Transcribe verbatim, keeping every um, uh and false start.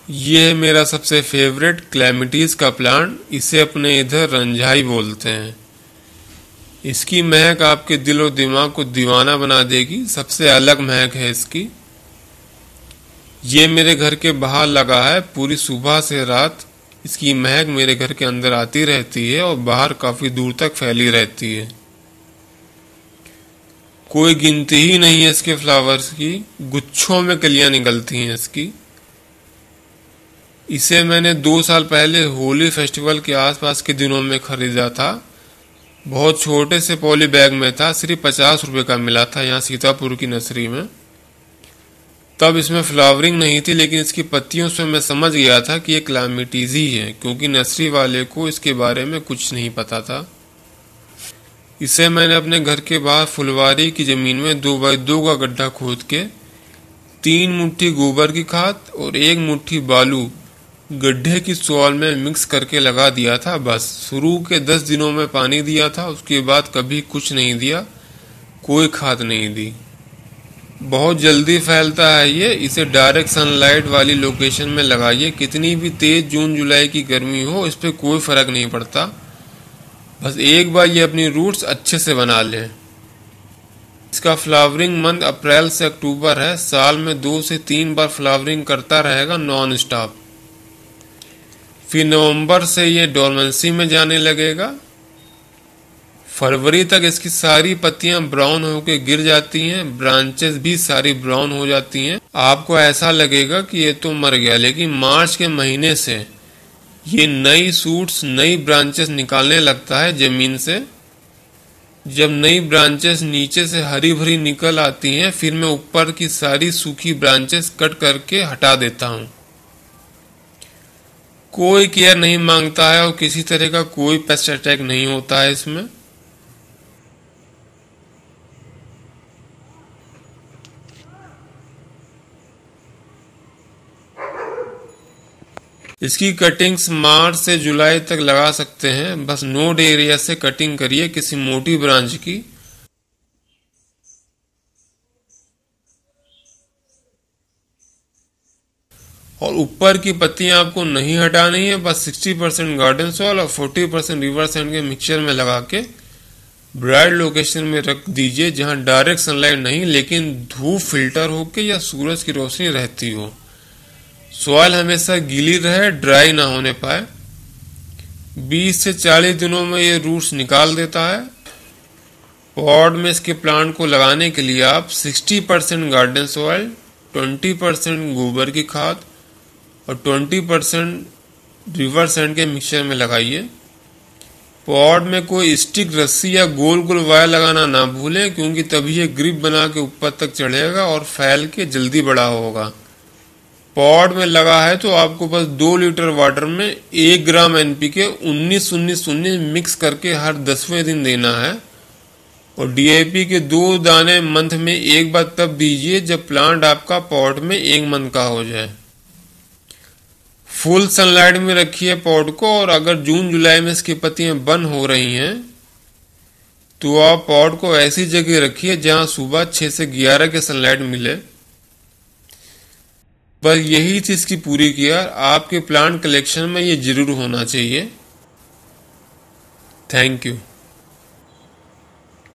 ये है मेरा सबसे फेवरेट क्लैमिटीज का प्लांट। इसे अपने इधर रंझाई बोलते हैं। इसकी महक आपके दिल और दिमाग को दीवाना बना देगी। सबसे अलग महक है इसकी। ये मेरे घर के बाहर लगा है। पूरी सुबह से रात इसकी महक मेरे घर के अंदर आती रहती है और बाहर काफी दूर तक फैली रहती है। कोई गिनती ही नहीं है इसके फ्लावर्स की। गुच्छों में कलियां निकलती हैं इसकी। इसे मैंने दो साल पहले होली फेस्टिवल के आसपास के दिनों में खरीदा था। बहुत छोटे से पॉली बैग में था। सिर्फ पचास रुपए का मिला था यहाँ सीतापुर की नर्सरी में। तब इसमें फ्लावरिंग नहीं थी, लेकिन इसकी पत्तियों से मैं समझ गया था कि ये क्लैमिटीज ही है, क्योंकि नर्सरी वाले को इसके बारे में कुछ नहीं पता था। इसे मैंने अपने घर के बाहर फुलवारी की जमीन में दो बाई दो का गड्ढा खोद के तीन मुट्ठी गोबर की खाद और एक मुट्ठी बालू गड्ढे की सॉइल में मिक्स करके लगा दिया था। बस शुरू के दस दिनों में पानी दिया था। उसके बाद कभी कुछ नहीं दिया, कोई खाद नहीं दी। बहुत जल्दी फैलता है ये। इसे डायरेक्ट सनलाइट वाली लोकेशन में लगाइए। कितनी भी तेज जून जुलाई की गर्मी हो, इस पे कोई फर्क नहीं पड़ता। बस एक बार ये अपनी रूट्स अच्छे से बना ले। इसका फ्लावरिंग मंथ अप्रैल से अक्टूबर है। साल में दो से तीन बार फ्लावरिंग करता रहेगा नॉन स्टॉप। फिर नवंबर से ये डोरमेंसी में जाने लगेगा। फरवरी तक इसकी सारी पत्तियां ब्राउन होकर गिर जाती हैं। ब्रांचेस भी सारी ब्राउन हो जाती हैं। आपको ऐसा लगेगा कि ये तो मर गया, लेकिन मार्च के महीने से ये नई सूट्स, नई ब्रांचेस निकालने लगता है जमीन से। जब नई ब्रांचेस नीचे से हरी भरी निकल आती हैं, फिर मैं ऊपर की सारी सूखी ब्रांचेस कट करके हटा देता हूँ। कोई केयर नहीं मांगता है और किसी तरह का कोई पेस्ट अटैक नहीं होता है इसमें। इसकी कटिंग्स मार्च से जुलाई तक लगा सकते हैं। बस नोड एरिया से कटिंग करिए किसी मोटी ब्रांच की। और ऊपर की पत्तियां आपको नहीं हटानी है। बस साठ परसेंट गार्डन सॉइल और चालीस परसेंट रिवर सैंड के मिक्सचर में लगा के ब्राइट लोकेशन में रख दीजिए, जहां डायरेक्ट सनलाइट नहीं, लेकिन धूप फिल्टर होके या सूरज की रोशनी रहती हो। सॉइल हमेशा गीली रहे, ड्राई ना होने पाए। बीस से चालीस दिनों में ये रूट्स निकाल देता है। पॉट में इसके प्लांट को लगाने के लिए आप साठ परसेंट गार्डन सॉइल, बीस परसेंट गोबर की खाद और बीस परसेंट रिवर सैंड के मिक्सचर में लगाइए। पॉट में कोई स्टिक, रस्सी या गोल गोल वायर लगाना ना भूलें, क्योंकि तभी ये ग्रिप बना के ऊपर तक चढ़ेगा और फैल के जल्दी बड़ा होगा। पॉट में लगा है तो आपको बस दो लीटर वाटर में एक ग्राम एनपीके उन्नीस उन्नीस उन्नीस मिक्स करके हर दसवें दिन देना है। और डीएपी के दो दाने मंथ में एक बार तब दीजिए जब प्लांट आपका पॉट में एक मंथ का हो जाए। फुल सनलाइट में रखिए पॉट को। और अगर जून जुलाई में इसकी पत्तियां बंद हो रही हैं तो आप पॉट को ऐसी जगह रखिए जहां सुबह छह से ग्यारह के सनलाइट मिले। बस यही चीज की पूरी केयर आपके प्लांट कलेक्शन में ये जरूर होना चाहिए। Thank you.